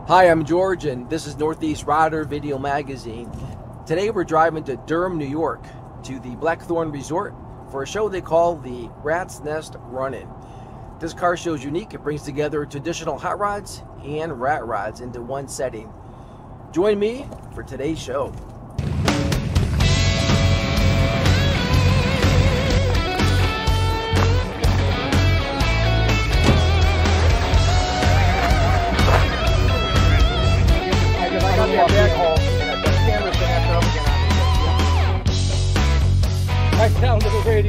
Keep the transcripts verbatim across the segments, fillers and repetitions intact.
Hi, I'm George, and this is Northeast Rider Video Magazine. Today we're driving to Durham, New York, to the Blackthorn Resort for a show they call the Rat's Nest Run-In. This car show is unique. It brings together traditional hot rods and rat rods into one setting. Join me for today's show. Right down to the radio.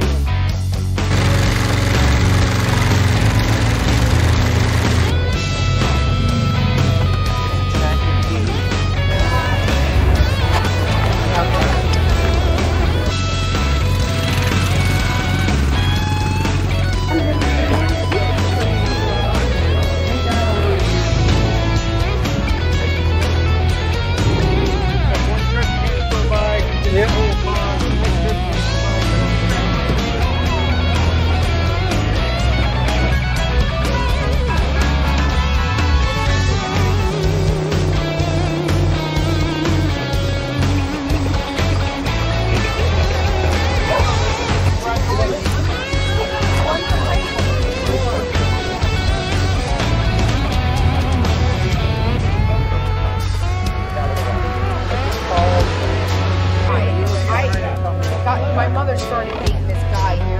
My mother started dating this guy here.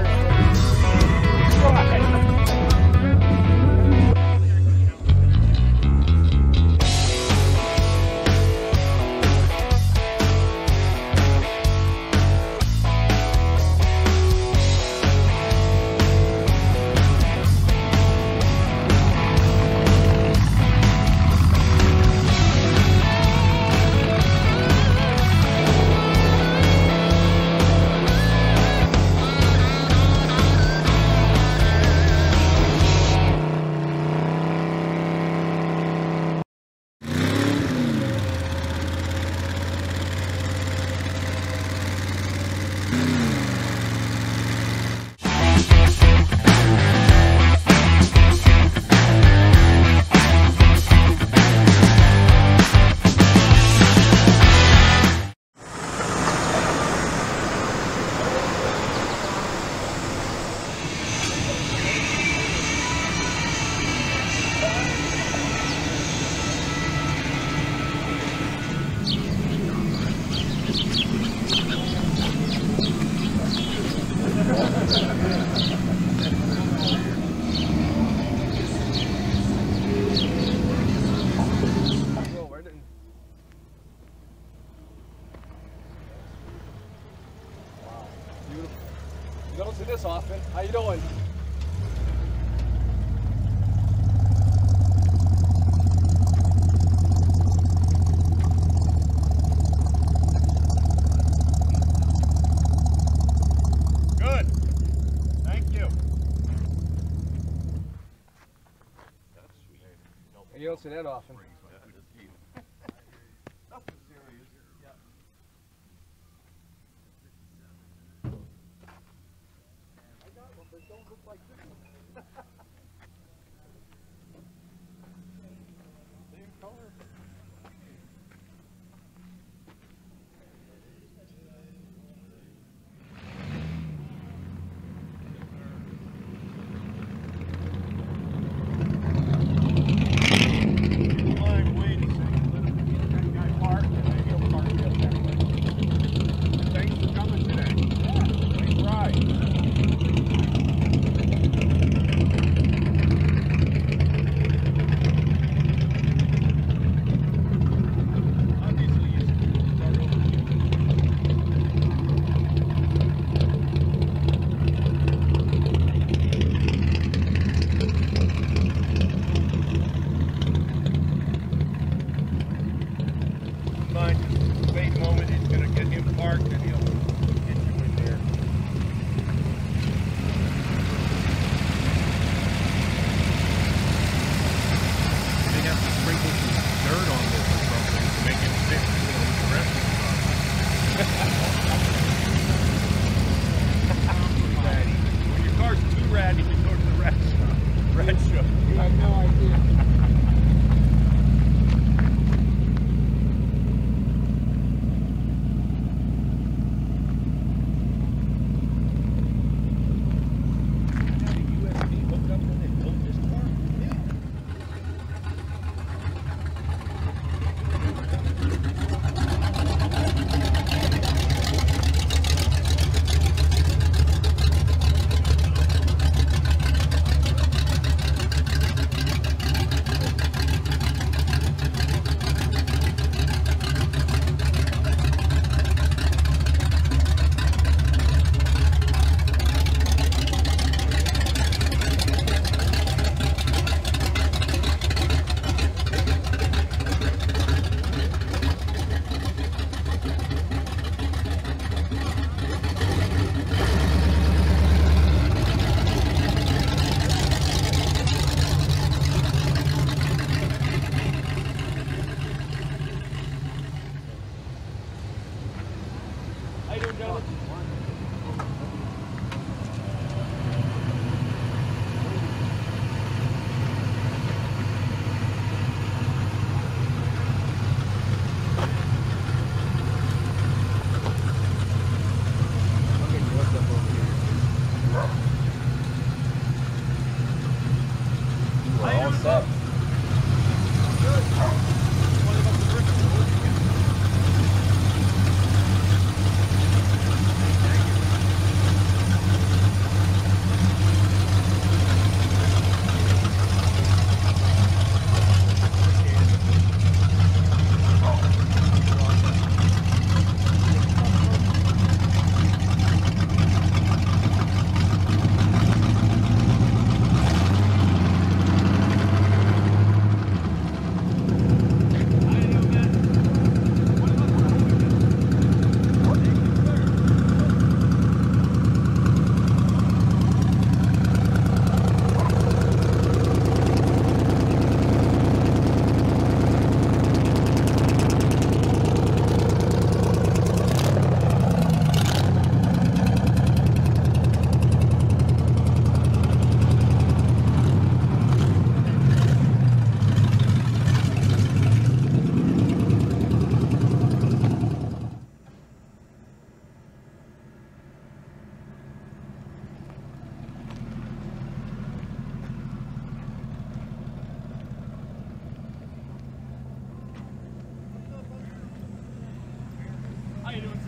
You don't see this often. How you doing? Good. Thank you. That's sweet. You don't see that often. They don't look like this one. Same color. I'm waiting so you let him that guy park and maybe he'll park me up that way. Thanks for coming today. Yeah, nice ride.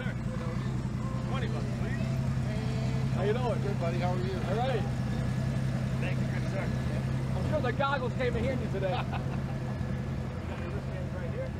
twenty bucks, please. How you doing? Good, buddy. How are you? All right. Thank you, good sir. I'm sure the goggles came in handy today. You got your wristbands right here.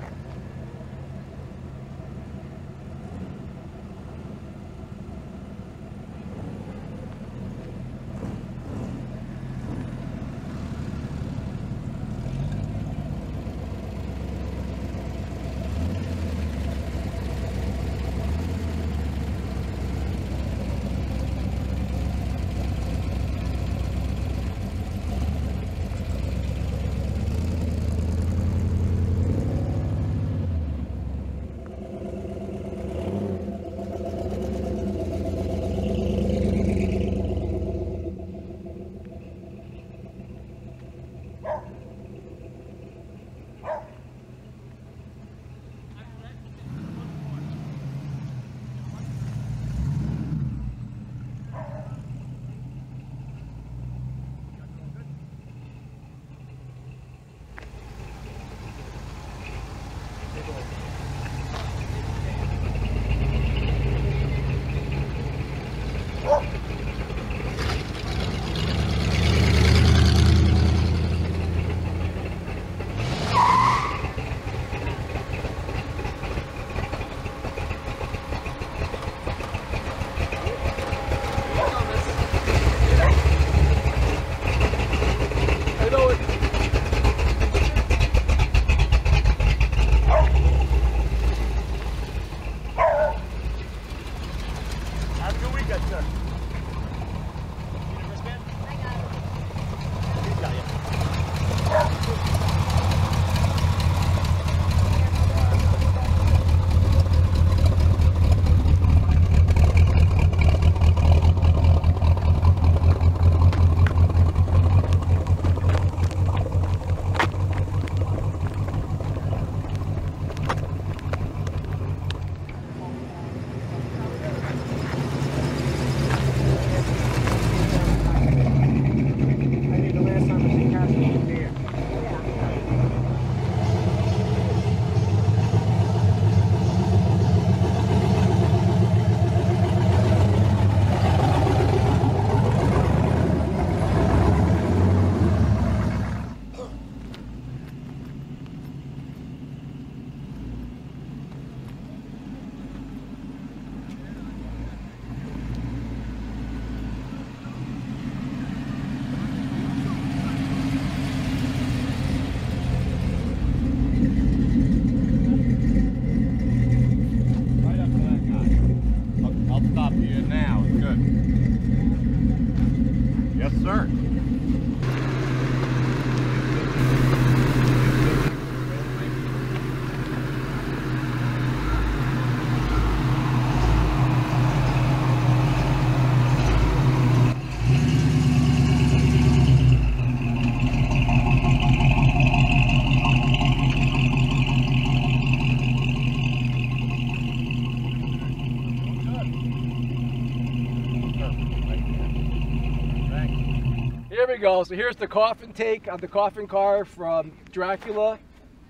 Here we go. So here's the coffin take on the coffin car from Dracula.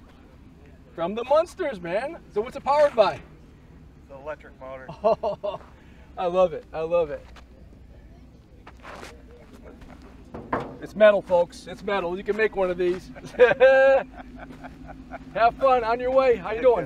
From the Munsters, man. So what's it powered by? The electric motor. Oh, I love it. I love it. It's metal, folks. It's metal. You can make one of these. Have fun. On your way. How you doing?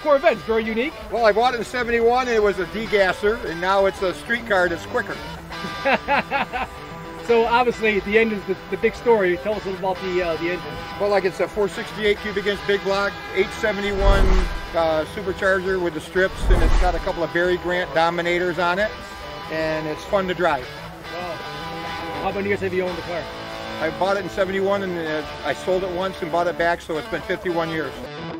Corvette? It's very unique. Well, I bought it in seventy-one and it was a degasser, and now it's a street car that's quicker. So obviously the engine's the, the big story. Tell us a little about the uh, the engine. Well, like it's a four sixty-eight cubic inch big block, eight seventy-one uh, supercharger with the strips, and it's got a couple of Berry Grant Dominators on it, and it's fun to drive. Wow. How many years have you owned the car? I bought it in seventy-one and uh, I sold it once and bought it back, so it's been fifty-one years.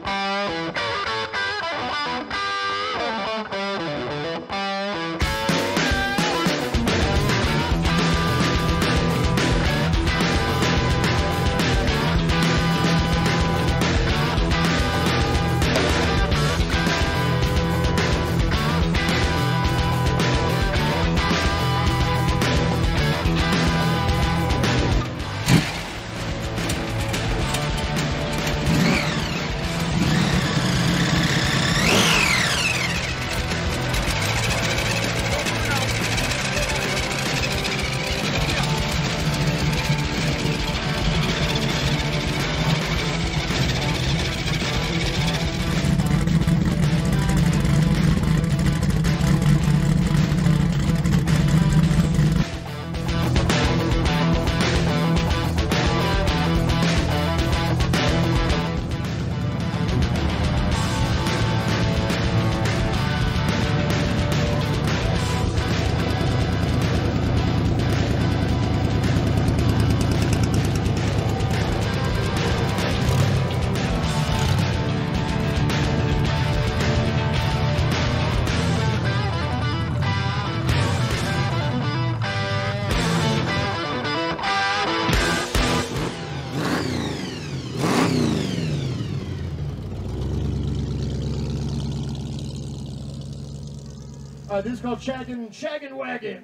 Uh, this is called Shaggin' Shaggin' Wagon.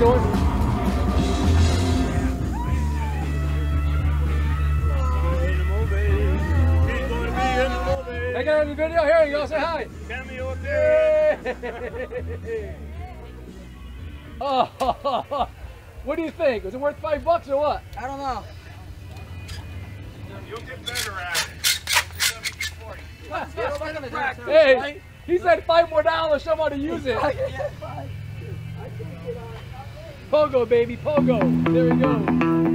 doing? I got on the video here. You go say hi. Cameo there. Oh, what do you think? Was it worth five bucks or what? I don't know. You'll get better at it. Hey, he said five more dollars. Somebody use it. Pogo, baby, pogo. There we go.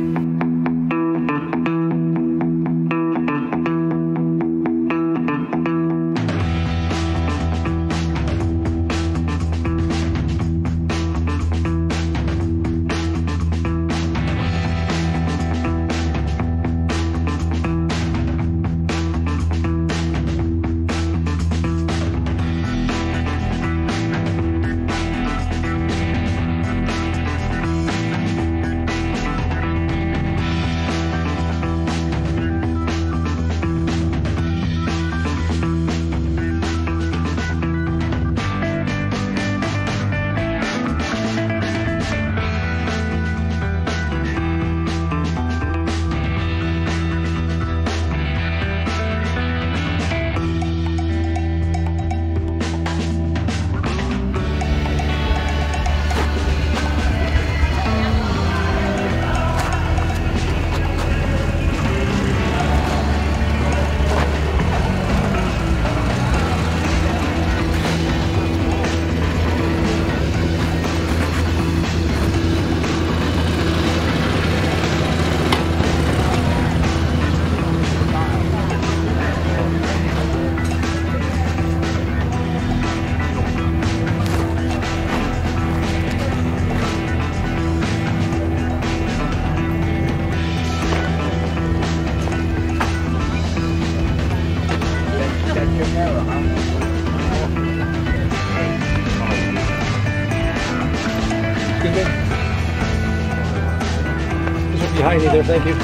Behind you there, thank you.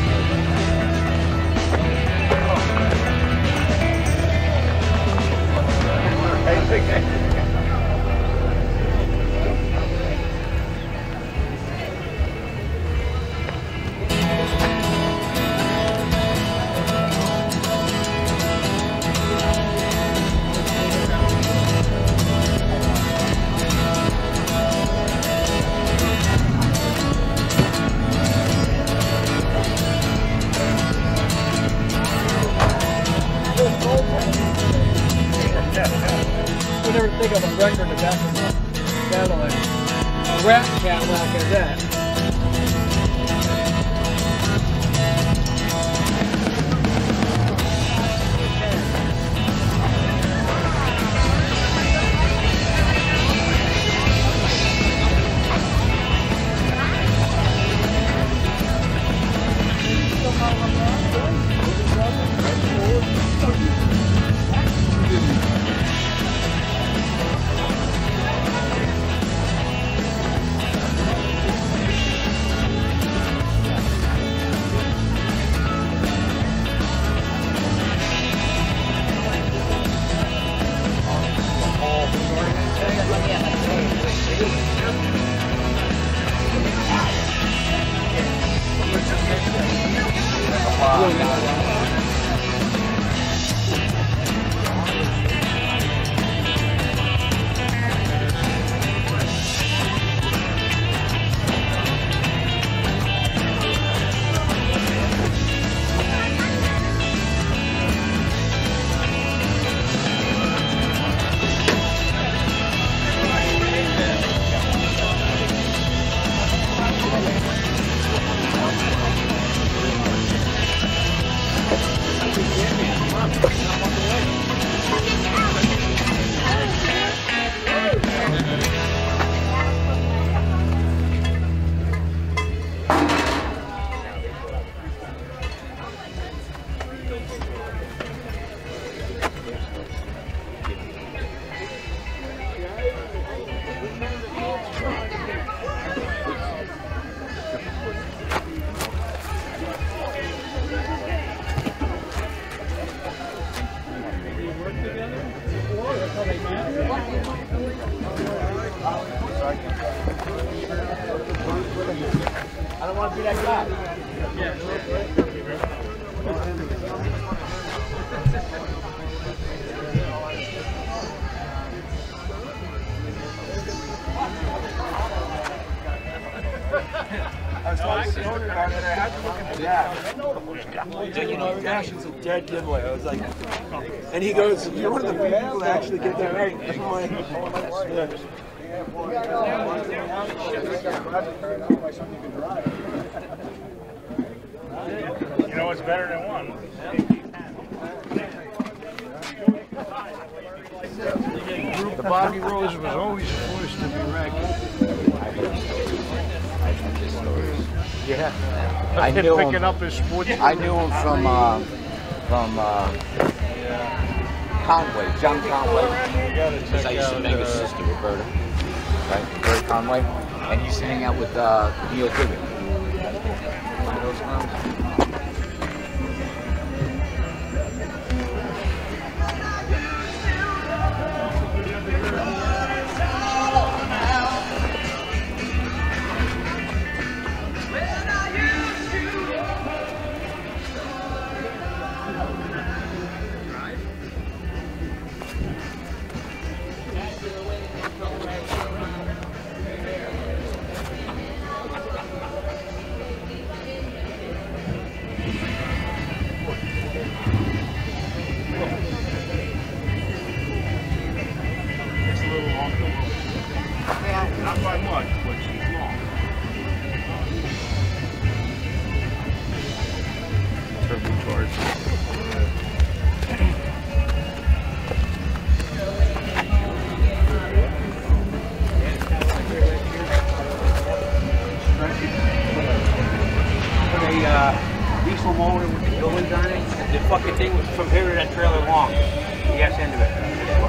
I never think of a record in the back of the Cadillac. A rat Cadillac is that. Sorry. I don't want to be that guy. I was talking to the owner about it. I had to look at the dash. You know, the dash is a dead giveaway. I was like, and he goes, "You're one of the few people that actually get that right." I'm like, yeah. You know what's better than one? The Bobby Rose was always a force to be reckoned. Yeah, I I kept knew picking him. up his sports. I knew him from uh, from uh, Conway, John Conway. Because I used to make his sister Roberta, right? Roberta Conway, and he used to hang out with uh, Neil Diggin. One of those guys. Not by much, but she's long. Turbocharged. Put a uh, diesel motor with the buildings on it. The fucking thing was from here to that trailer long. The S end of it.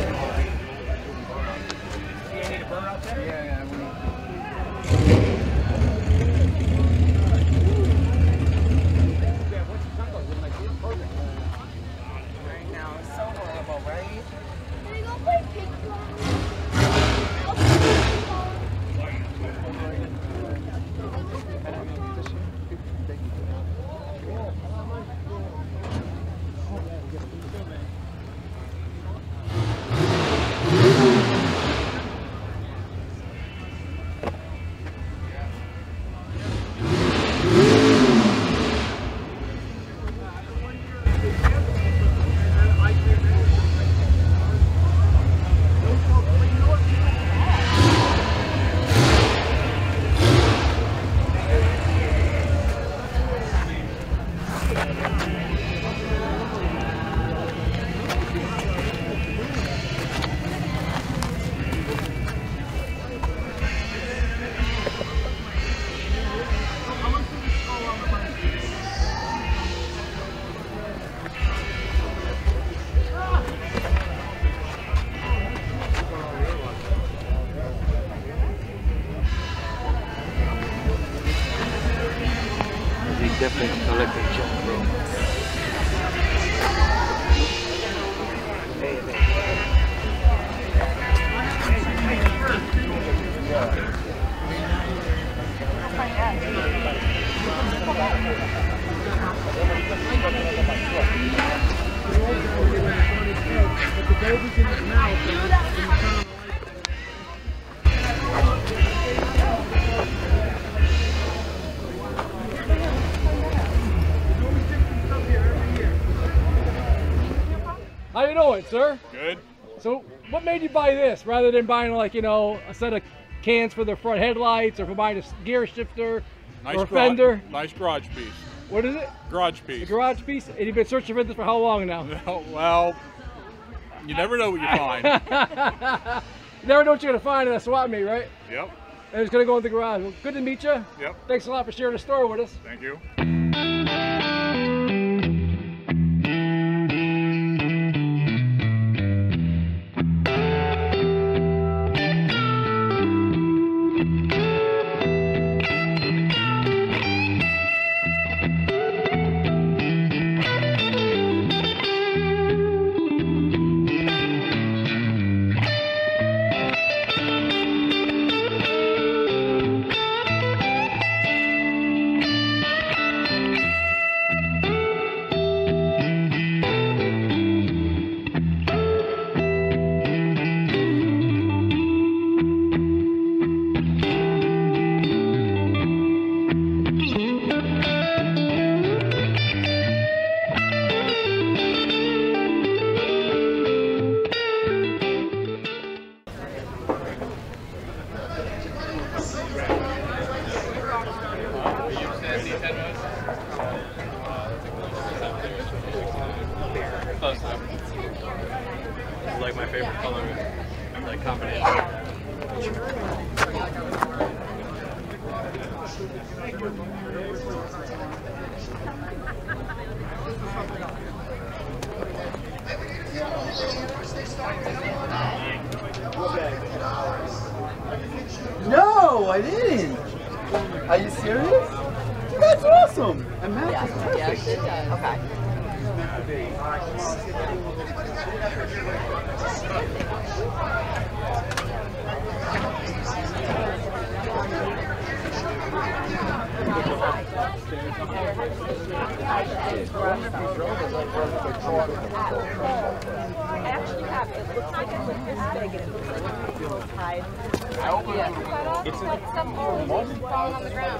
Different electric jump room. How you doing, sir? Good. So, what made you buy this rather than buying, like, you know, a set of cans for the front headlights, or for buying a gear shifter, Nice or a garage, fender? Nice garage piece. What is it? Garage A piece. garage piece? And you've been searching for this for how long now? Well, you never know what you find. You never know what you're going to find in a swap meet, right? Yep. And it's going to go in the garage. Well, good to meet you. Yep. Thanks a lot for sharing the story with us. Thank you. favorite color, like combination. No, I didn't. Are you serious? That's awesome. And Matt is perfect. Yes, it does. Okay. I actually have it. It looks like it's like this big and it looks like it's a little tied. Yeah. It's like some falling on the ground.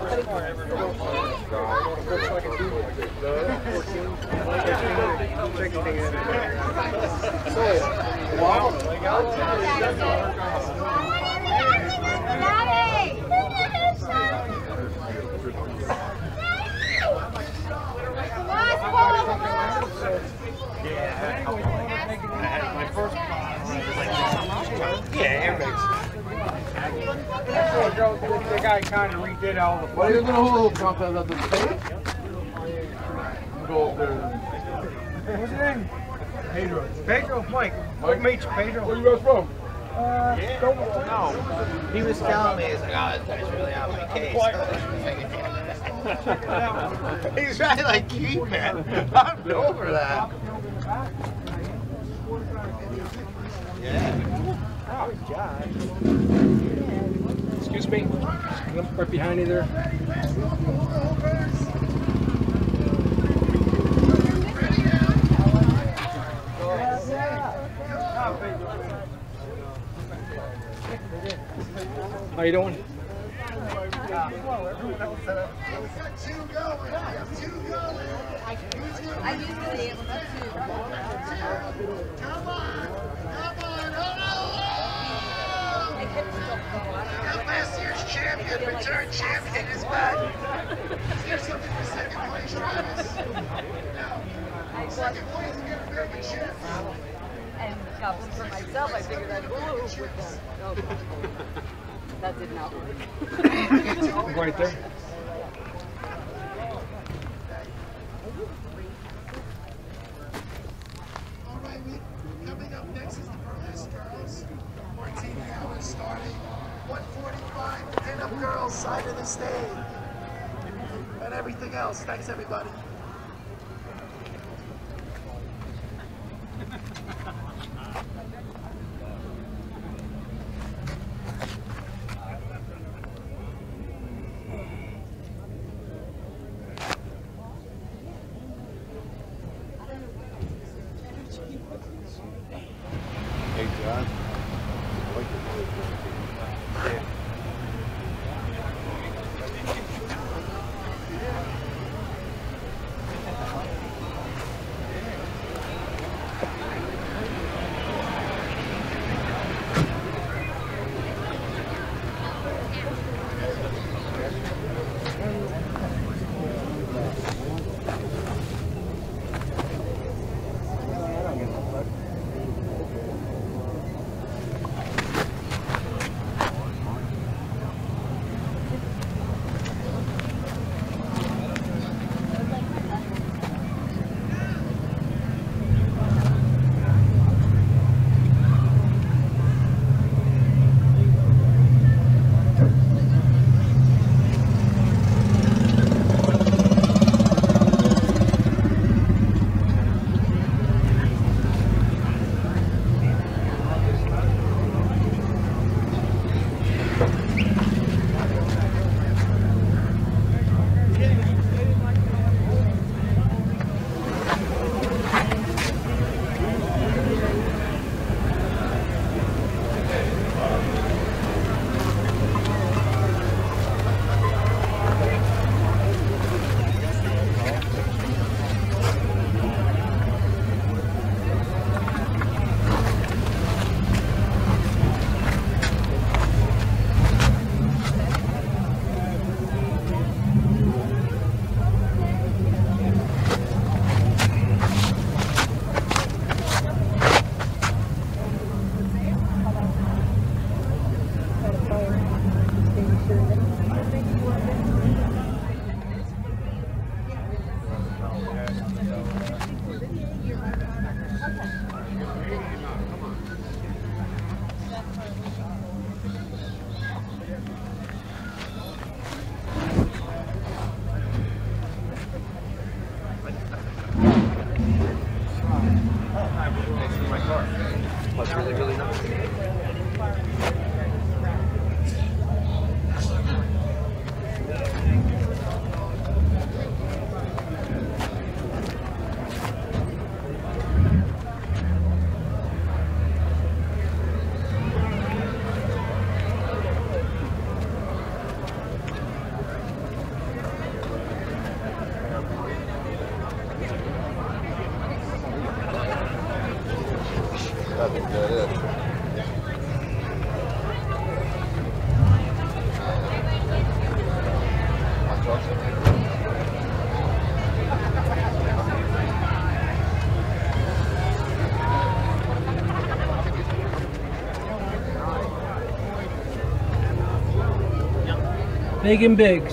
The guy kind of redid all the. What are you going to hold compound of the tape? Go up there. What's his name? Pedro. Pedro? Mike. What meets Pedro? Where you guys from? Uh, don't know. He was telling me, he's like, oh, this guy's really on my case. He's trying to like keep it. I'm over that. Yeah. Oh, God. Excuse me. Right behind you there. How you doing? I used to be able to too. Come on! Come on! I kept still going. Last year's champion, return champion is back. Here's something for second place, Travis. Now, second place is going to be a chance. And got one for myself. I figured I'd woo with that. Oh, that did not work. Right there. All right, we, coming up next is the Burlesque Girls. Martini hour starting. one forty-five, the pinup girls side of the stage. And everything else. Thanks, everybody. Hey, John. Big and bigs.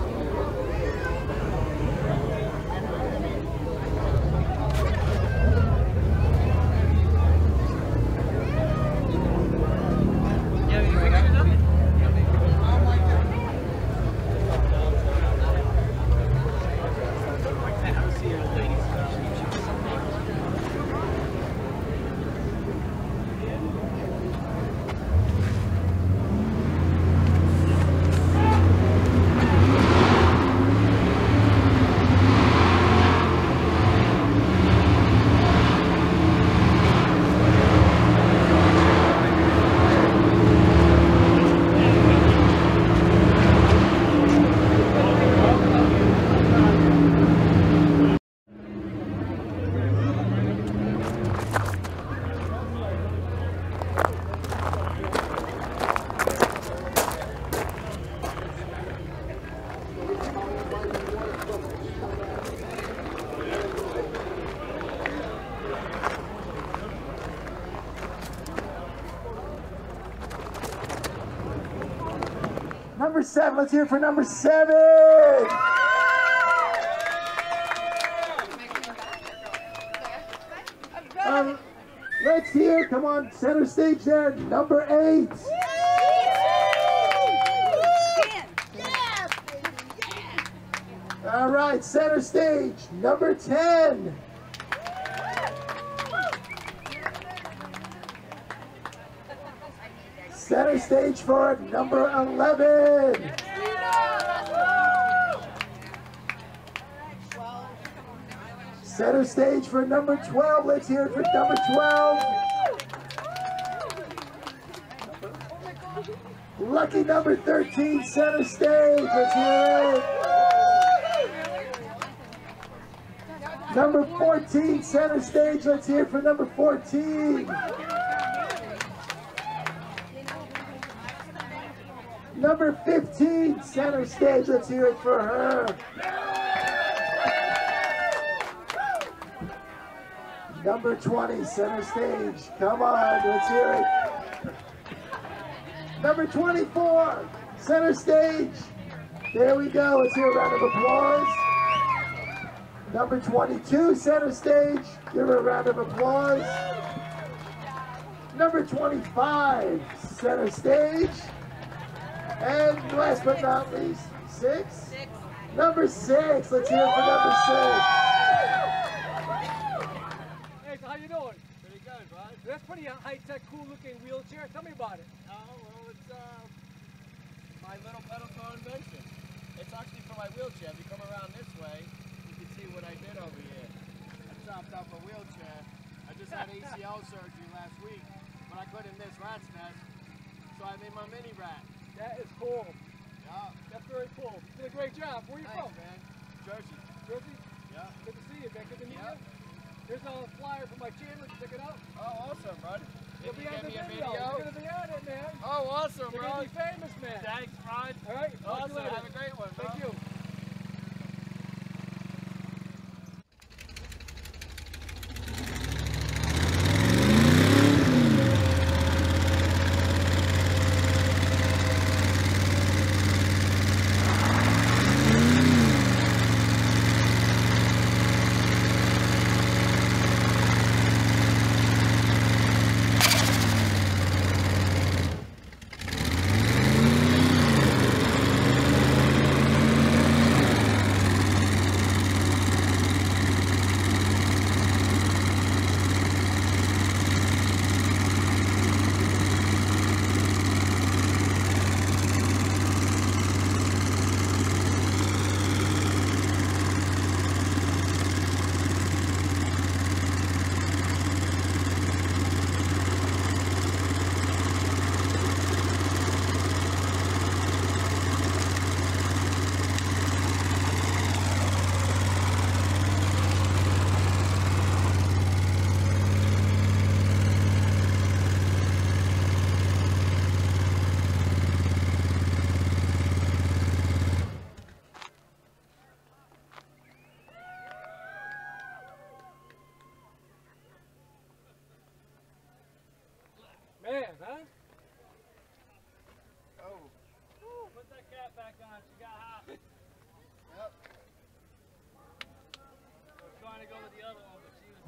Number seven, let's hear it for number seven. Um, let's hear, come on, center stage there, number eight. All right, center stage, number ten. Center stage for number eleven. Center stage for number twelve. Let's hear it for number twelve. Lucky number thirteen, center stage. Let's hear it. Number fourteen, center stage. Let's hear it for number fourteen. Number fifteen, center stage. Let's hear it for her. Number twenty, center stage. Come on, let's hear it. Number twenty-four, center stage. There we go. Let's hear a round of applause. Number twenty-two, center stage. Give her a round of applause. Number twenty-five, center stage. And last but not least, six? Six. Number six. Let's hear it for number six. Hey, so how you doing? Pretty good, bud. That's pretty high-tech, cool-looking wheelchair. Tell me about it. Oh, well, it's uh, my little pedal toe invention. It's actually for my wheelchair. If you come around this way, you can see what I did over here. I chopped up a wheelchair. I just had A C L surgery last week, but I couldn't miss rat's nest, so I made my mini rat. That is cool. Yeah. That's very cool. You did a great job. Where are you Thanks, from? man. Jersey. Jersey? Yeah. Good to see you, man. Good to meet Yeah. you. Here's a flyer for my channel. Check it out. Oh, awesome, bud. You'll If be you on get the me a video. video. You're going to be on it, man. Oh, awesome, You're bro. going to be famous, man. Thanks, Rod. All right. Talk to you Awesome. later. Have a great one, bro. Thank you. cap back on. She got hot. Yep. I was trying to go with the other one, but she was.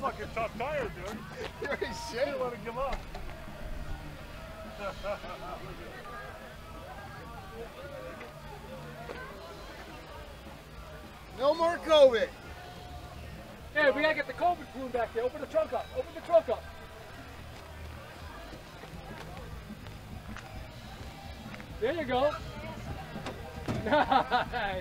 fucking tough tire, dude. You're in shape. Don't let it give up. No more COVID. Hey, we gotta get the COVID balloon back there. Open the trunk up. Open the trunk up. There you go. Nice.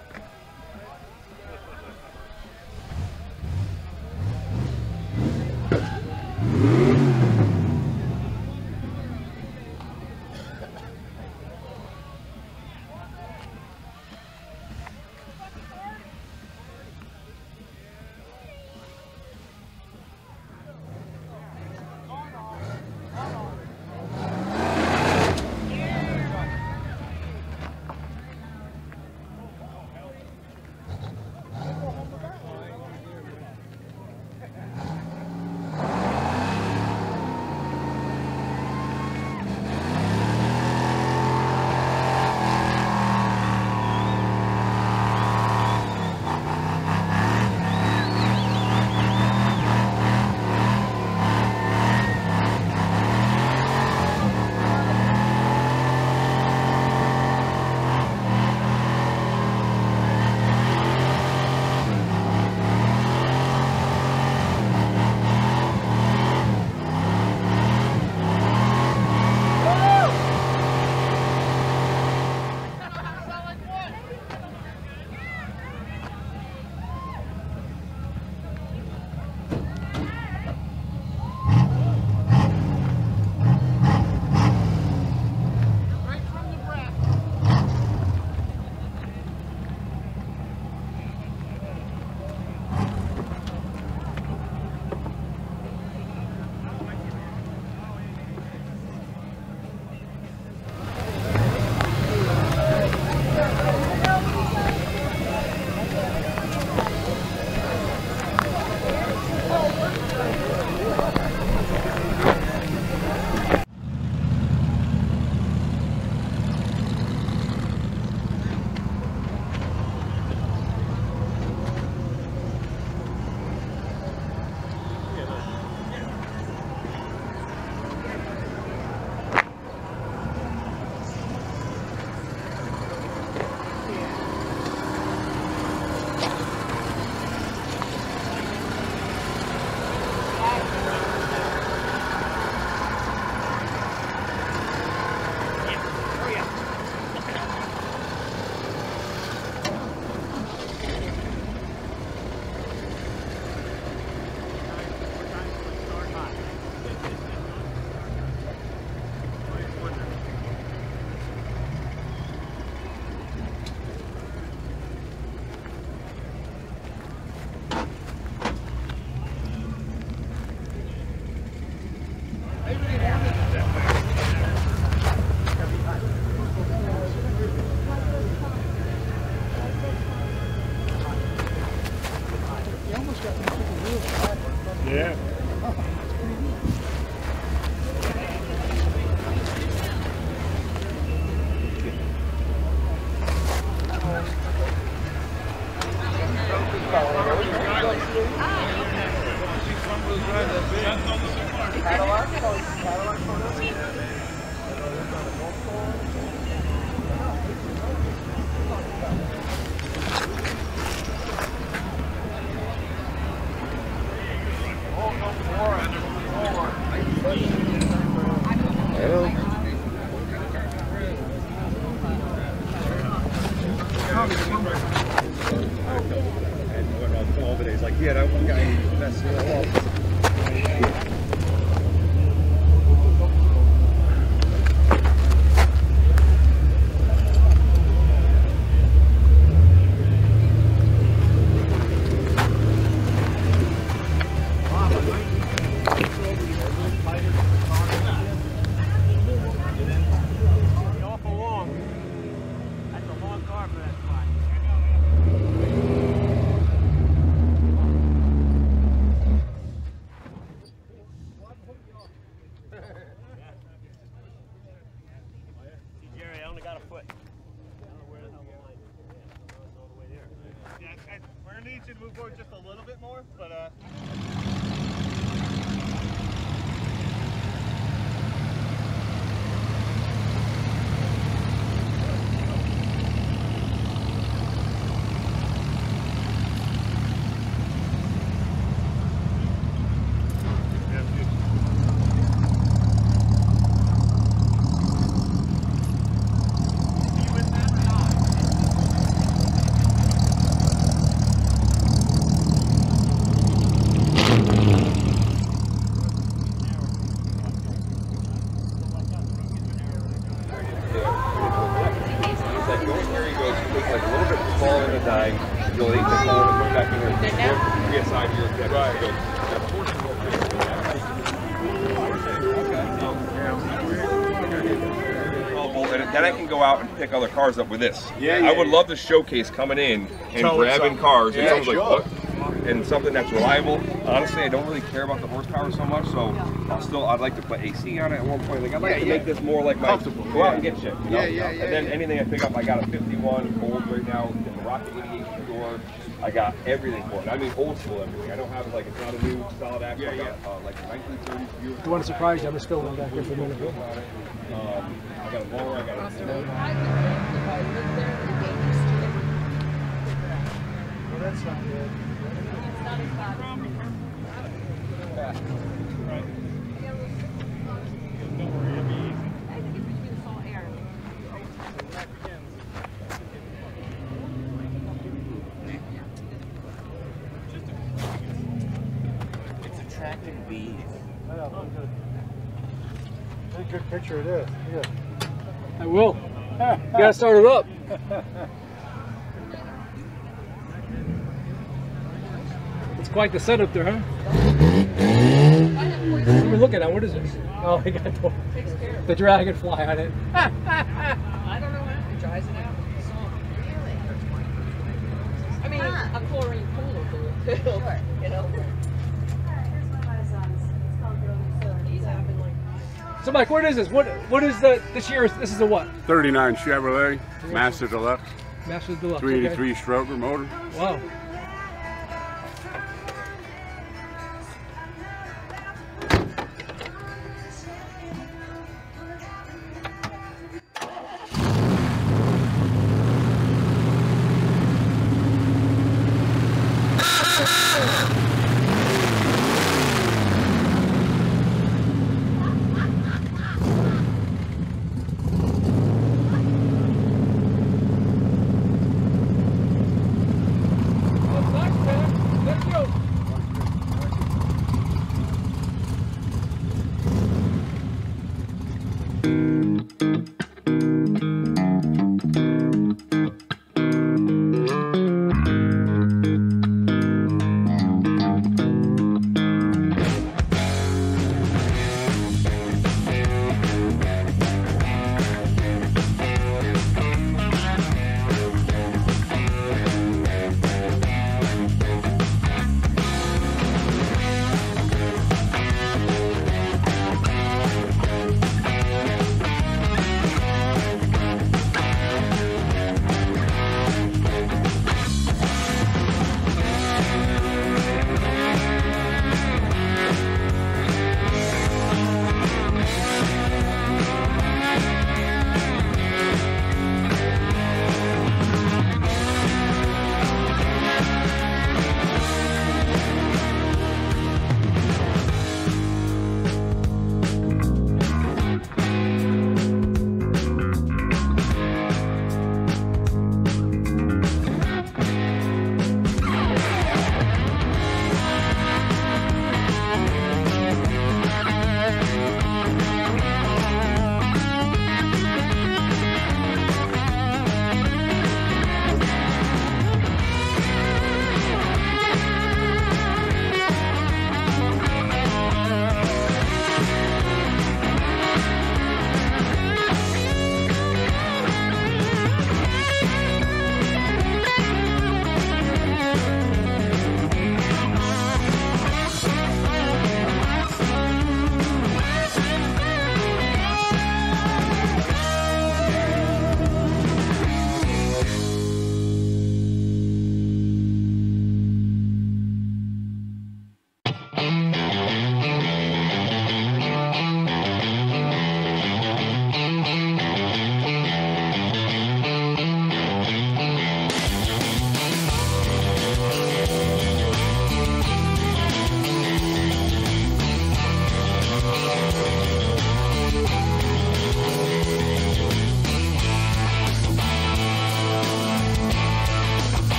Yeah. We're gonna need you to move forward just a little bit more, but uh then I can go out and pick other cars up with this. Yeah, yeah, I would yeah. love to showcase coming in and Tell grabbing something. cars. Yeah, and someone's sure. like, what? And something that's reliable. Honestly, I don't really care about the horsepower so much, so I'll still, I'd like to put A C on it at one point. Like, I'd like Yeah, to yeah. make this more like my, Comfortable. go out and get shit. You know? Yeah, yeah, yeah, And then yeah. anything I pick up, I got a fifty-one old right now, the Rocket eighty-eight door. I got everything for it. I mean, old school everything. I don't have like, it's not a new solid axle. Yeah, I got, yeah. uh, like a nineteen thirties beautiful. You want to surprise you? I'm still going back here for a minute. Um, I got a mower, I got a Well, that's not good. it's not as bad. Right. I think it's between the salt air. It's attracting bees. Yeah, look good. Take a good picture of this. Yeah. I will. You gotta start it up. It's quite the setup there, huh? What are we looking at? What is this? Oh, I got the, the dragonfly on it. I don't know how to dries it out. I mean, a chlorine pool will do it too. Sure. You know? So, Mike, what is this? What What is the this year? This is a what? thirty-nine Chevrolet Master Deluxe, Master Deluxe. three eighty-three Okay. stroker motor. Wow.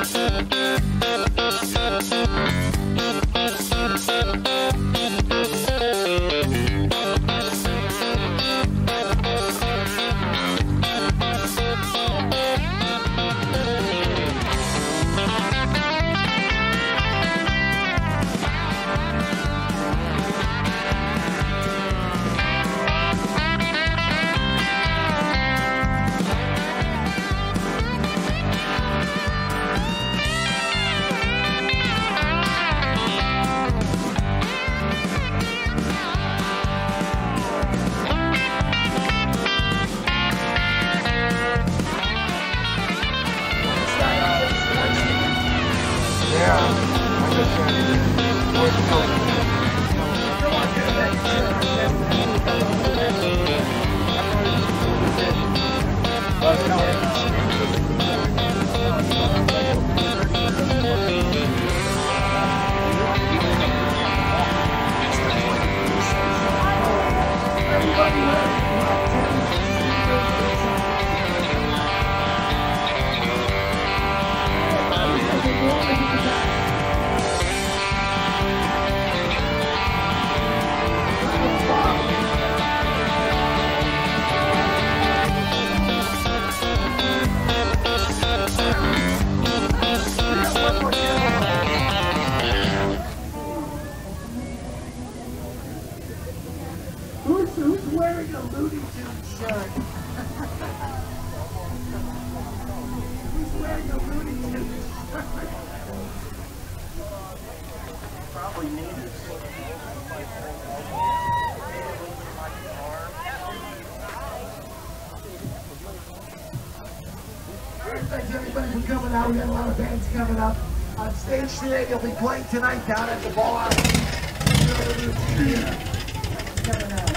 Thanks everybody for coming out. We got a lot of bands coming up. On stage today, you'll be playing tonight down at the bar. Coming out.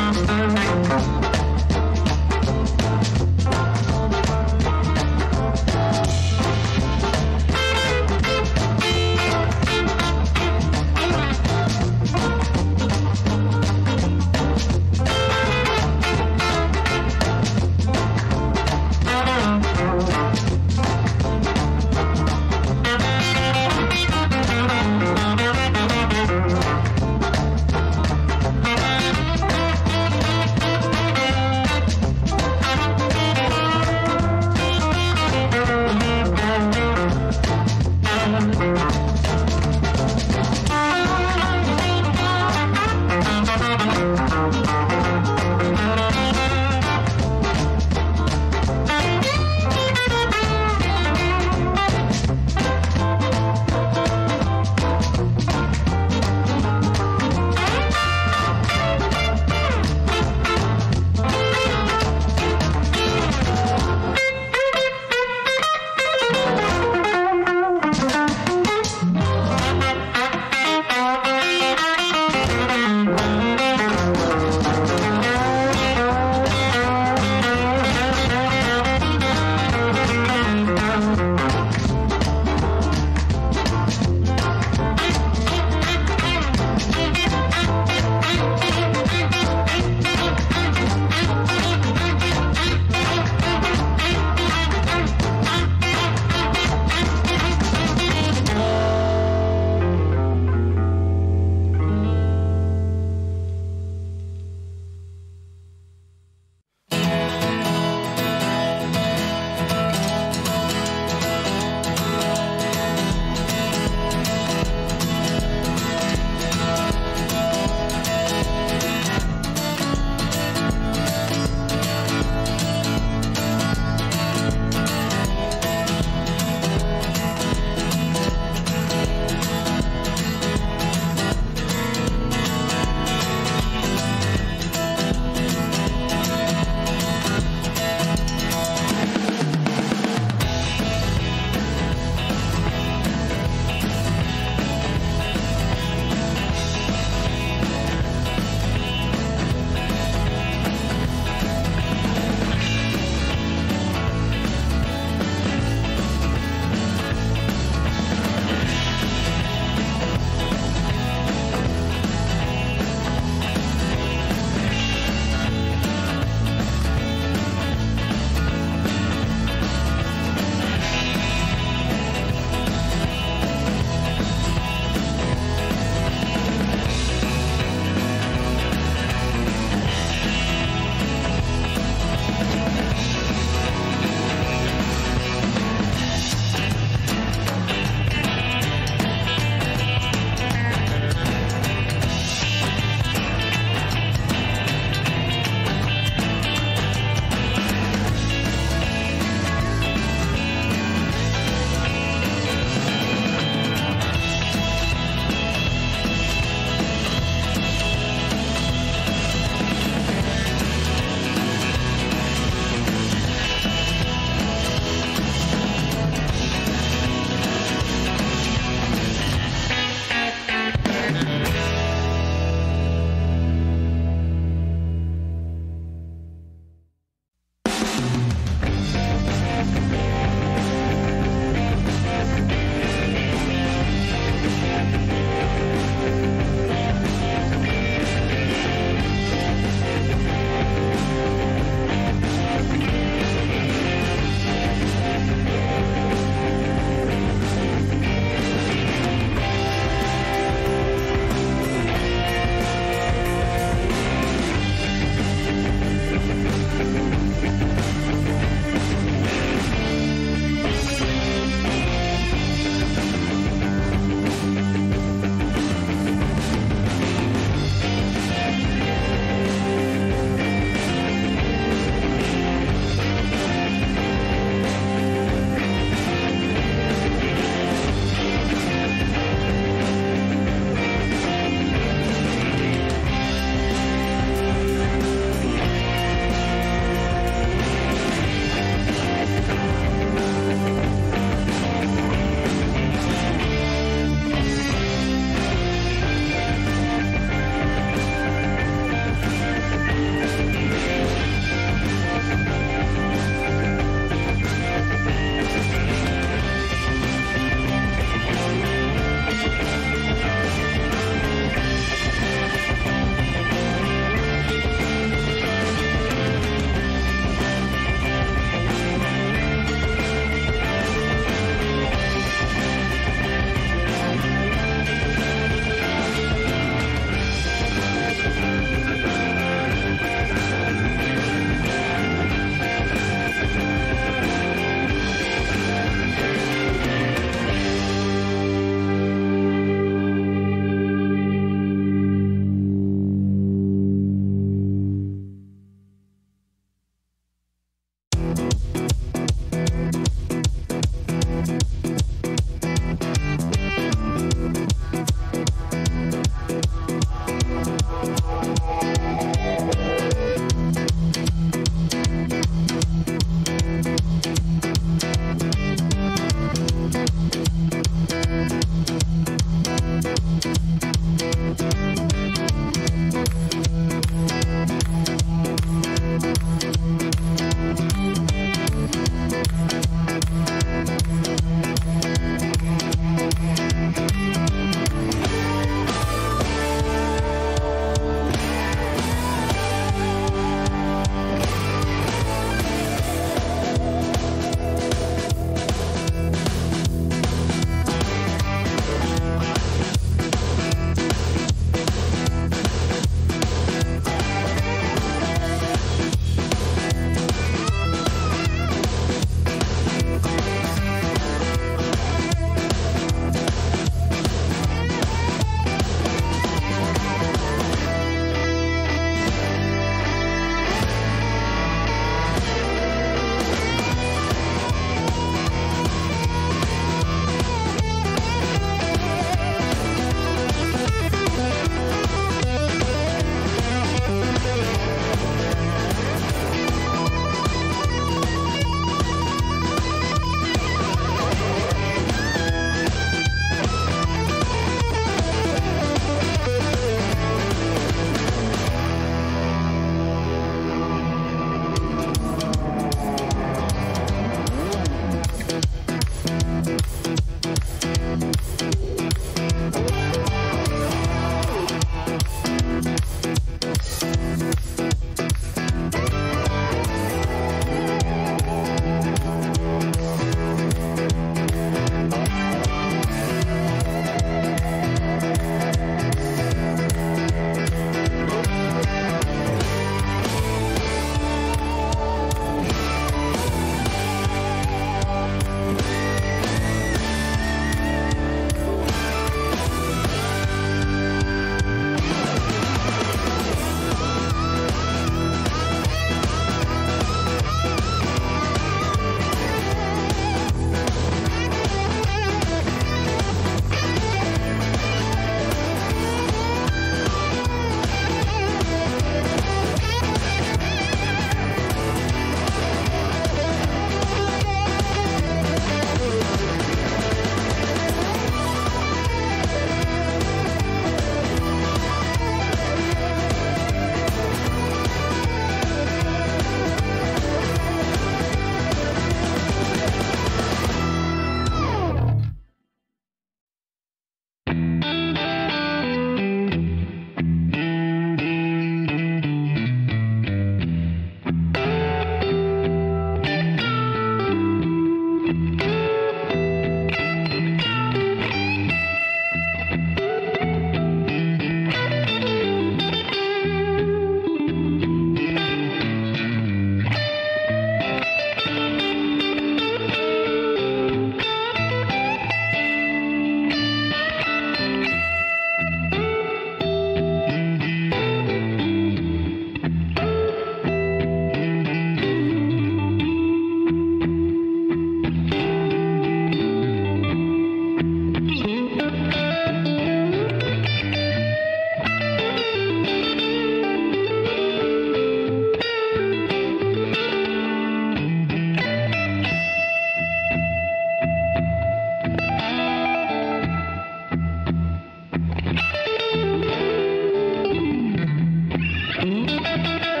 Thank you.